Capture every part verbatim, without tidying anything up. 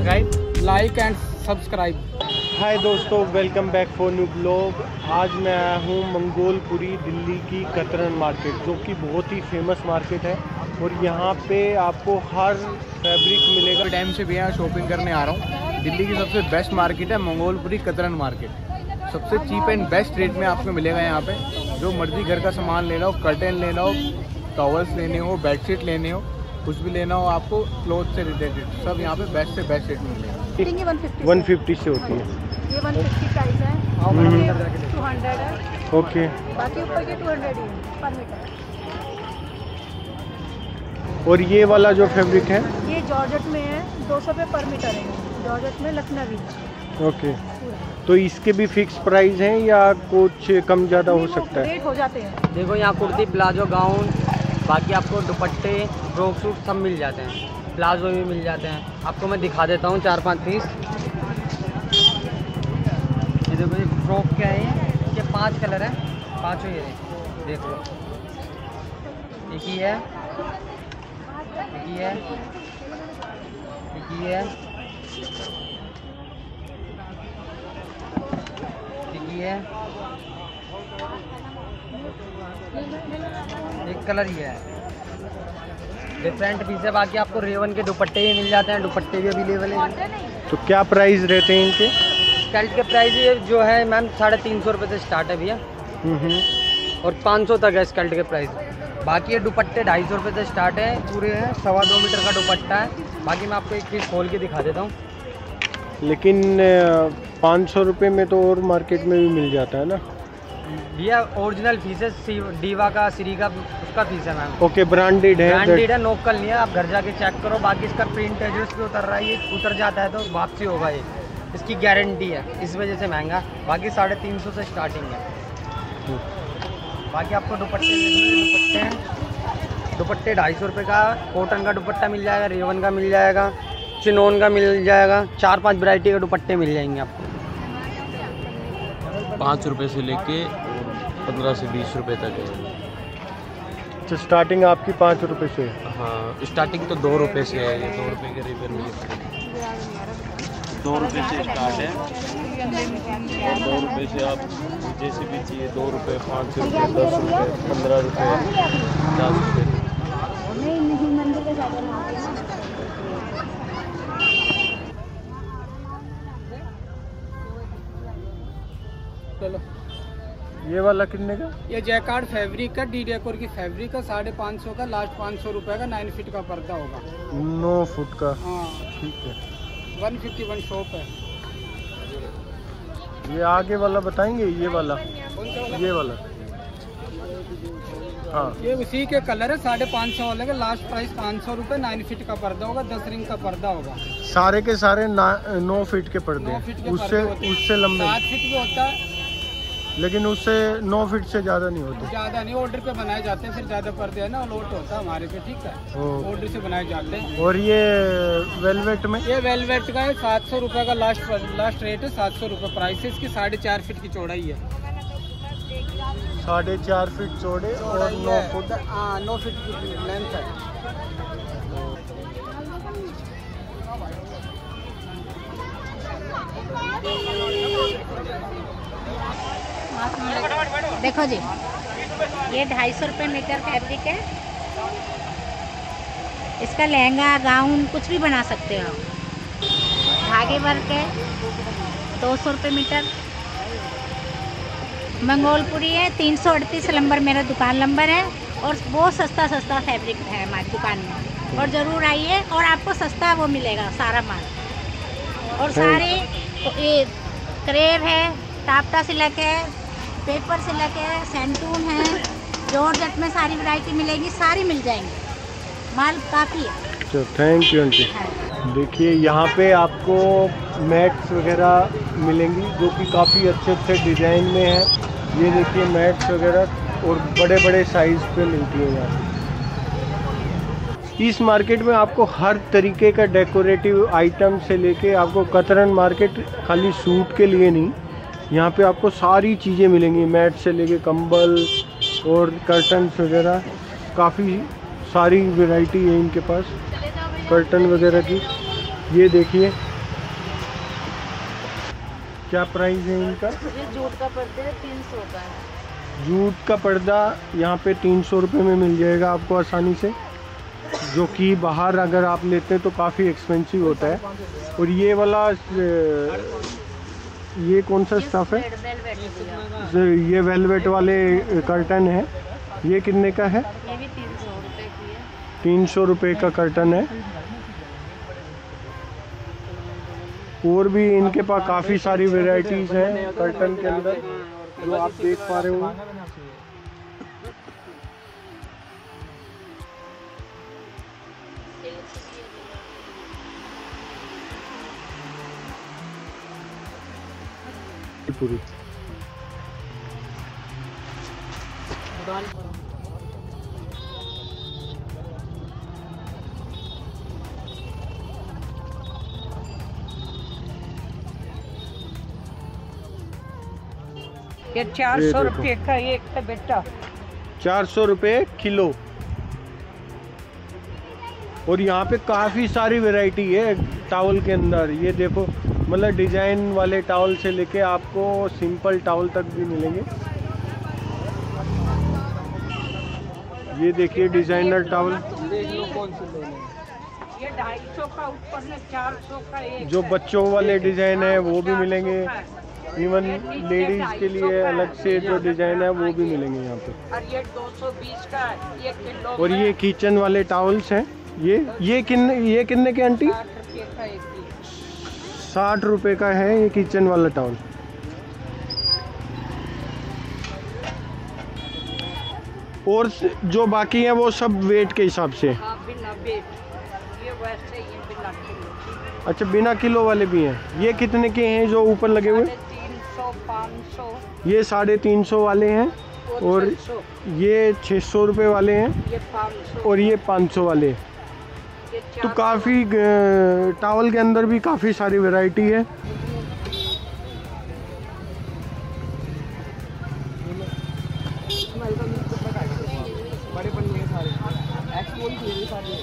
Subscribe like and subscribe. Hi दोस्तों, welcome back for new blog. आज मैं आया हूँ मंगोलपुरी दिल्ली की कतरन मार्केट, जो कि बहुत ही फेमस मार्केट है और यहाँ पे आपको हर फैब्रिक मिलेगा। टाइम से भी यहाँ शॉपिंग करने आ रहा हूँ। दिल्ली की सबसे बेस्ट मार्केट है मंगोलपुरी कतरन मार्केट। सबसे चीप एंड बेस्ट रेट में आपको मिलेगा यहाँ पे। जो मर्जी घर का सामान लेना हो, कर्टेन लेना हो, टॉवल्स लेने हो, बेडशीट लेने हो, कुछ भी लेना हो आपको क्लोथ से रिलेटेड, सब यहाँ पे बेस्ट से बेस्ट रेट में मिलेगा। वन फिफ्टी से होती है ये वन फिफ्टी प्राइस है, टू हंड्रेड है। ओके, बाकी ऊपर के टू हंड्रेड ही है पर मीटर। और ये वाला जो फैब्रिक है ये जॉर्जेट में है, दो सौ रुपये पर मीटर है। जॉर्जेट में लखनवी। ओके, तो इसके भी फिक्स प्राइस हैं या कुछ कम ज़्यादा हो सकता है? रेट हो जाते हैं। देखो यहाँ कुर्ती, प्लाजो, गाउन, बाकी आपको दुपट्टे, फ्रॉक सूट सब मिल जाते हैं। प्लाजो भी मिल जाते हैं। आपको मैं दिखा देता हूँ चार पांच पीस। ये देखो, ये फ्रॉक क्या है, ये पांच कलर है, पांचों ये देख लो। एक ही है, एक ही है, एक ही है, एक ही है, एक कलर ही है। डिफरेंट पीस है। बाकी आपको रेवन के दुपट्टे भी मिल जाते हैं, दुपट्टे भी अवेलेबल हैं। तो क्या प्राइस रहते हैं इनके? स्कर्ट के प्राइस ये जो है मैम साढ़े तीन सौ रुपये से स्टार्ट है भैया, और पाँच सौ तक है स्कर्ट के प्राइस। बाकी ये दुपट्टे ढाई सौ रुपये से स्टार्ट है, पूरे हैं, सवा दो मीटर का दुपट्टा है। बाकी मैं आपको एक पीस खोल के दिखा देता हूँ। लेकिन पाँच सौ रुपये में तो और मार्केट में भी मिल जाता है ना भैया? ओरिजिनल फीस है, डीवा का, सीरी का, उसका फीस है मैम। ओके, ब्रांडेड है, ब्रांडेड है, लोकल नहीं है। आप घर जाके चेक करो। बाकी इसका प्रिंट है जो इस पर उतर रहा है, ये उतर जाता है तो वापसी होगा, ये इसकी गारंटी है, इस वजह से महंगा। बाकी साढ़े तीन सौ से स्टार्टिंग है। बाकी आपको दुपट्टे दुपट्टे हैं, दुपट्टे ढाई सौ रुपये का कॉटन का दुपट्टा मिल जाएगा, रेवन का मिल जाएगा, चिनोन का मिल जाएगा। चार पांच वैरायटी के दुपट्टे मिल जाएंगे आपको। पाँच रुपये से लेके पंद्रह से बीस रुपए तक है। तो स्टार्टिंग आपकी पाँच रुपये से? हाँ, स्टार्टिंग तो दो रुपये से है। ये दो रुपये के रिबन में दो रुपये से स्टार्ट है, और दो रुपये से आप जैसे भी चाहिए, दो रुपये, पाँच रुपये, दस रुपये, पंद्रह रुपये, पचास रुपये। चलो, ये वाला कितने का? ये जैकार्ड फैब्रिक का, डी डेकोर की फैब्रिक का, साढ़े पाँच सौ का, लास्ट पाँच सौ रुपये का, नाइन फीट का पर्दा होगा। नौ फुट का? हाँ ठीक है। वन फिफ्टी वन शॉप है। ये आगे वाला बताएंगे? ये वाला, कौन सा वाला? ये वाला, हाँ। ये उसी के कलर है, साढ़े पाँच सौ वाले का, लास्ट प्राइस पाँच सौ रुपये। नाइन फीट का पर्दा होगा, दस रिंग का पर्दा होगा। सारे के सारे नौ फीट के पर्दे? नौ फीट के उससे पर्दे होते हैं। उससे लंबे? सात फीट भी होता है, लेकिन उससे नौ फीट से ज़्यादा नहीं होते? ज़्यादा नहीं, ऑर्डर पे बनाए जाते हैं, फिर ज़्यादा पर्दे है ना, लोट होता है हमारे पे, ठीक है, ऑर्डर से बनाए जाते हैं। और ये वेलवेट में? ये वेलवेट का है, सात सौ रुपये का लास्ट लास्ट रेट है, सात सौ रुपये प्राइस है इसकी। साढ़े चार फीट की चौड़ाई है, साढ़े चार फीट चौड़े और नौ फुट, हाँ नौ फीट की लेंथ है। देखो जी, ये ढाई सौ रुपये मीटर फैब्रिक है। इसका लहंगा, गाउन कुछ भी बना सकते हो आप। धागे वर्क है, दो सौ रुपये मीटर। मंगोलपुरी है, तीन सौ अड़तीस नंबर मेरा दुकान नंबर है, और बहुत सस्ता सस्ता फैब्रिक है हमारी दुकान में। और ज़रूर आइए, और आपको सस्ता वो मिलेगा सारा माल। और सारे ये क्रेप है, टापटा सिलक है, पेपर सिलक है, सेंटून है, जॉर्जेट में सारी वैरायटी मिलेगी, सारी मिल जाएंगी, माल काफ़ी है। तो थैंक यू आंटी। देखिए, यहाँ पे आपको मैट्स वगैरह मिलेंगी, जो कि काफ़ी अच्छे अच्छे डिज़ाइन में है। ये देखिए मैट्स वगैरह, और बड़े बड़े साइज़ पे मिलती है यहाँ। इस मार्केट में आपको हर तरीके का डेकोरेटिव आइटम से लेके, आपको कतरन मार्केट खाली सूट के लिए नहीं, यहाँ पे आपको सारी चीज़ें मिलेंगी, मैट से लेके कंबल और कर्टन्स वगैरह, काफ़ी सारी वैरायटी है इनके पास कर्टन वगैरह की। ये देखिए क्या प्राइस है इनका? ये जूट का पर्दा है, तीन सौ का है। जूट का पर्दा यहाँ पे तीन सौ रुपये में मिल जाएगा आपको आसानी से, जो कि बाहर अगर आप लेते हैं तो काफ़ी एक्सपेंसिव होता है। और ये वाला ये कौन सा स्टफ़ है? ये वेलवेट वाले कर्टन है, ये कितने का है? ये भी तीन सौ रुपये की है। तीन सौ रुपये का कर्टन है। और भी इनके पास काफ़ी सारी वेराइटीज़ हैं कर्टन के अंदर, जो आप देख पा रहे हो। पूरी ये चार सौ रुपये का एक है बेटा। चार सौ रुपये किलो। और यहाँ पे काफ़ी सारी वैरायटी है टॉवल के अंदर। ये देखो, मतलब डिजाइन वाले टॉवल से लेके आपको सिंपल टॉवल तक भी मिलेंगे। ये देखिए डिजाइनर टॉवल, ये ढाई सौ का ऊपर में चार सौ का एक जो बच्चों वाले डिजाइन है वो भी मिलेंगे। इवन लेडीज के लिए अलग से जो डिजाइन है वो भी मिलेंगे यहाँ पे। और ये दो सौ बीस का एक किलो। और ये किचन वाले टॉवल्स हैं। ये ये कितने ये कितने के आंटी? साठ रुपये का एक ही। साठ रुपये का है ये किचन वाला टॉवल। और जो बाकी है वो सब वेट के हिसाब से। हाँ, बिना वेट। ये वैसे ही बिना किलो। अच्छा, बिना किलो वाले भी हैं। ये कितने के हैं जो ऊपर लगे हुए? तीन सौ, पाँच सौ। ये साढ़े तीन सौ वाले हैं। और ये छः सौ रुपये वाले हैं। ये पाँच सौ। और ये पाँच सौ वाले। तो काफ़ी टॉवल के अंदर भी काफ़ी सारी वैरायटी है। बड़े बन सारे सारे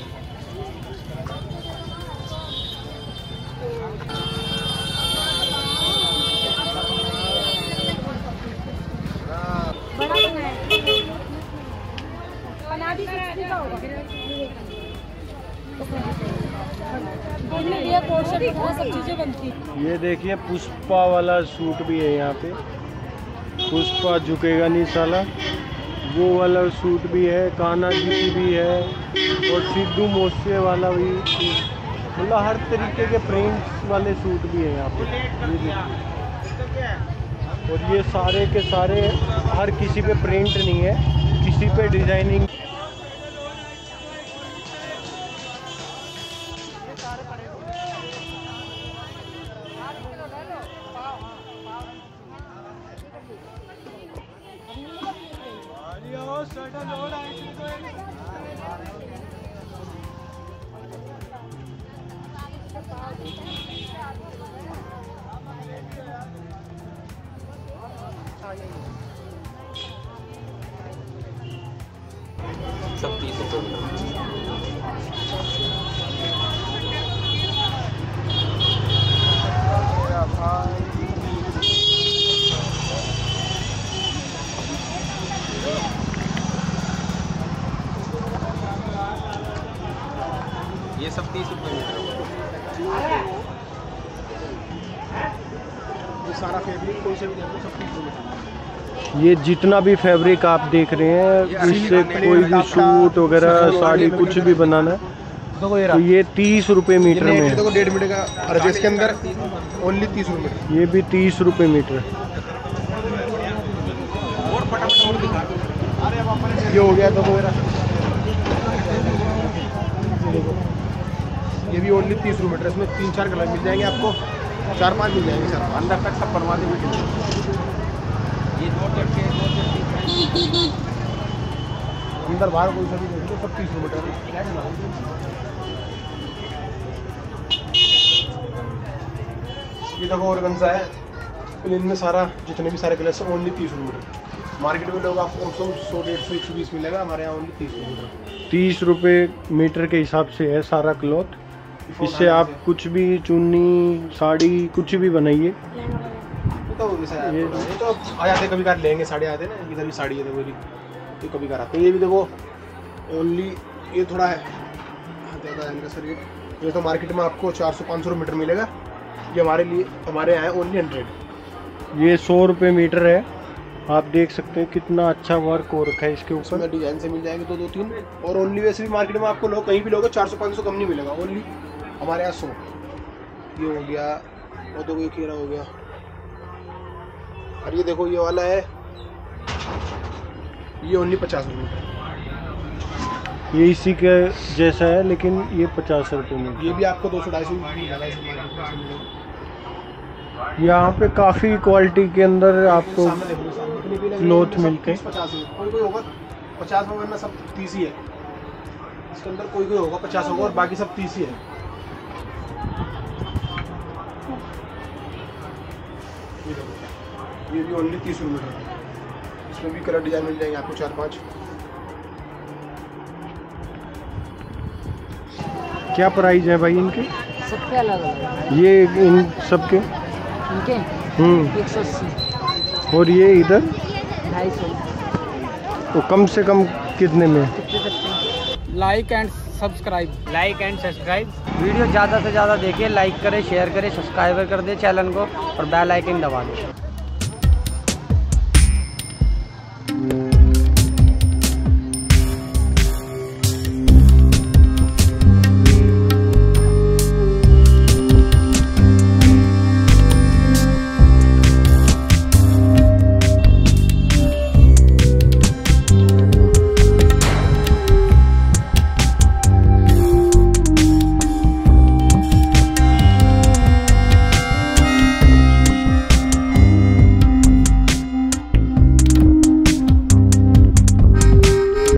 बना दी का होगा। सब चीजें बनती। ये देखिए पुष्पा वाला सूट भी है यहाँ पे। पुष्पा झुकेगा नहीं साला, वो वाला सूट भी है। कान्हा जी की भी है। और सिद्धू मूसे वाला भी, मतलब हर तरीके के प्रिंट्स वाले सूट भी है यहाँ पे। ये देखिए। और ये सारे के सारे, हर किसी पे प्रिंट नहीं है, किसी पे डिजाइनिंग। सब तीस रुपये। ये सब तीस रुपये मीटर। ये सारा फैब्रिक कोई से भी देखो सब तीस रुपये। ये जितना भी फैब्रिक आप देख रहे हैं, इससे कोई भी सूट वगैरह साड़ी कुछ भी बनाना है तो ये तीस रुपये मीटर में है। देखो डेढ़ मीटर का और इसके अंदर ओनली तीस रुपये। ये भी तीस रुपये मीटर। ये हो गया देखो मेरा, ये भी ओनली तीस रुपये मीटर। इसमें तीन चार कलर मिल जाएंगे आपको, चार पांच मिल जाएंगे सर। अंदर तक सब बनवा देंगे। अंदर बाहर कोई सा भी देख लो, सब तीस रुपये। ये देखो ऑर्गेन्जा है, इनमें सारा जितने भी सारे कलर ओनली तीस रुपये। मार्केट में लोग आपको सौ सौ डेढ़ सौ एक सौ बीस मिलेगा, हमारे यहाँ ओनली तीस रुपये। तीस रुपये मीटर के हिसाब से है सारा क्लॉथ। इससे आप कुछ भी चुन्नी साड़ी कुछ भी बनाइए। ये साढ़े ये तो आ जाते कभी कार लेंगे साड़ी आते ना, इधर भी साड़ी है देखो ये कभी कार आते हैं। ये भी देखो ओनली ये थोड़ा है ज़्यादा है इनका सर ये ये तो मार्केट में आपको चार सौ पाँच सौ मीटर मिलेगा, ये हमारे लिए हमारे यहाँ ओनली हंड्रेड। ये सौ रुपये मीटर है। आप देख सकते हैं कितना अच्छा वर्क हो रखा है इसके ऊपर। डिजाइन से मिल जाएंगे तो दो तीन, और ओनली वैसे भी मार्केट में आपको लोग कहीं भी लोगे चार सौ पाँच सौ कम नहीं मिलेगा, ओनली हमारे यहाँ सौ। ये हो गया और देखो ये खेरा हो गया, और ये देखो ये वाला है ये ओनली पचास रुपये। ये इसी के जैसा है लेकिन ये पचास रुपये में। ये भी आपको दो सौ ढाई सौ यहाँ पे काफ़ी क्वालिटी के अंदर आपको क्लोथ मिलते हैं। पचास कोई कोई होगा पचास में, वरना सब तीस ही है। इसके अंदर कोई कोई होगा पचास होगा और बाकी सब तीस ही है। ये देखो ये भी ओनली तीस रुपये का, इसमें भी कलर डिजाइन मिल जाएंगे आपको चार पांच। क्या प्राइस है भाई इनके? सबके अलग अलग ये इन सबके इनके हम्म एक सौ अस्सी और ये इधर ढाई सौ। तो कम से कम कितने में? Like and subscribe like and subscribe video ज़्यादा से ज़्यादा देखिए, लाइक करें, शेयर करें, सब्सक्राइब कर दें चैनल को और बेल आइकन दबा दें।